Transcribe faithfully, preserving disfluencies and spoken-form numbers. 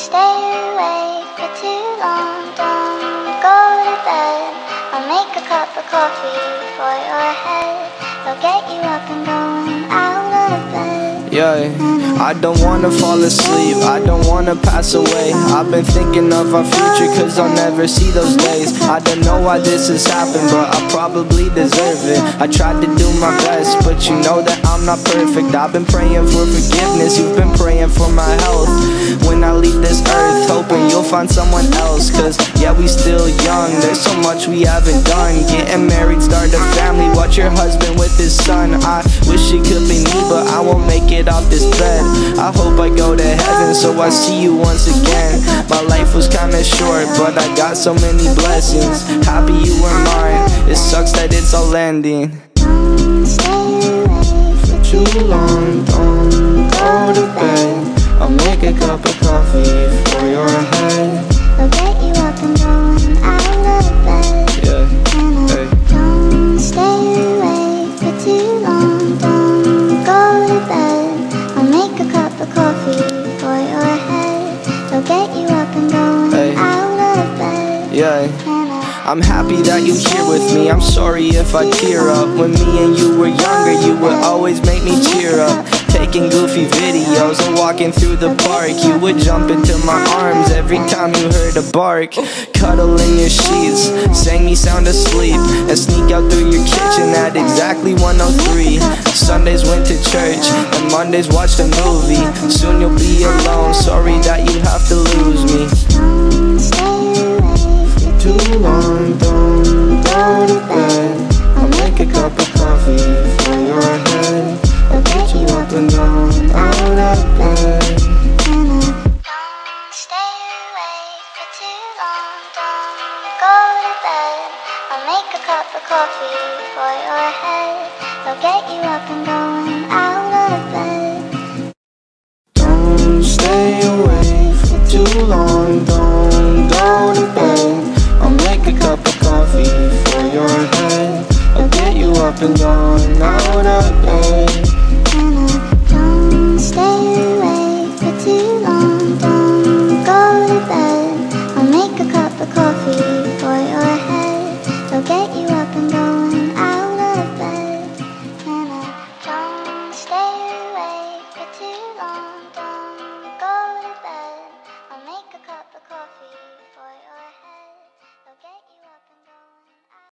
stay awake for too long. Don't go to bed. I'll make a cup of coffee for your head. I'll get you up and going out of bed. Yeah, I don't wanna fall asleep, I don't wanna pass away. I've been thinking of our future cause I'll never see those days. I don't know why this has happened, but I probably deserve it. I tried to do my best, but you know that I'm not perfect. I've been praying for forgiveness, you've been praying for my health. When I leave this earth, hoping you'll find someone else. Cause yeah, we still young, there's so much we haven't done. Getting married, start a family, watch your husband with his son. I wish it could be me, but I won't make it off this bed. I hope I go to heaven so I see you once again. My life was kinda short, but I got so many blessings. Happy you were mine, it sucks that it's all ending. Don't stay awake For too long, don't go to bed. I'll make a cup of coffee for your head. I'll get you up and going out of bed. Yeah, hey. Don't stay awake for too long. Don't go to bed. I'll make a cup of coffee for your head. I'll get you up and going Hey. out of bed. Yeah, I'm happy that you're here with me. I'm sorry if I tear up. When me and you were younger, you would always make me cheer up. Taking goofy videos and walking through the park, you would jump into my arms every time you heard a bark. Cuddle in your sheets, sang me sound asleep, and sneak out through your kitchen at exactly one oh three. Sundays went to church, and Mondays watched a movie. Soon you'll be alone, sorry that you have to lose me. Don't stay awake for Too long, don't go to bed. I'll make a cup of coffee for your head. I'll get you up and down, out of bed. Don't stay awake for too long. Don't go to bed. I'll make a cup of coffee for your head. I'll get you up and